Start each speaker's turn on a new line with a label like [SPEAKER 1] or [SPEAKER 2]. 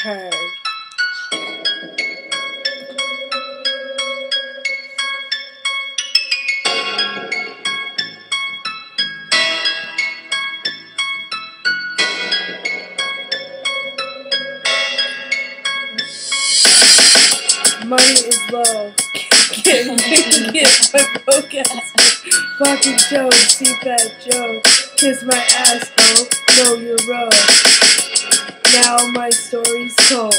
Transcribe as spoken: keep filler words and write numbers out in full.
[SPEAKER 1] heard. Money is low. Get, get, get my broke ass. Fucking Joe, C-Fat Joe. Kiss my ass, oh, know your road. Now my story's told.